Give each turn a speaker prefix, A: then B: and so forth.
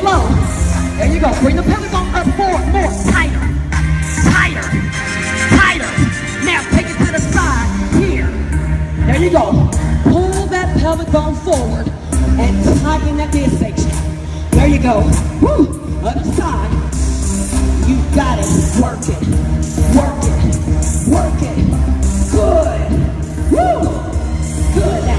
A: low. There you go. Bring the pelvic bone up forward, more, tighter, tighter, tighter. Now take it to the side, here. There you go. Pull that pelvic bone forward and tighten that midsection. There you go. Woo. Other side. You got it. Work it. Work it. Work it. Good. Woo. Good. Now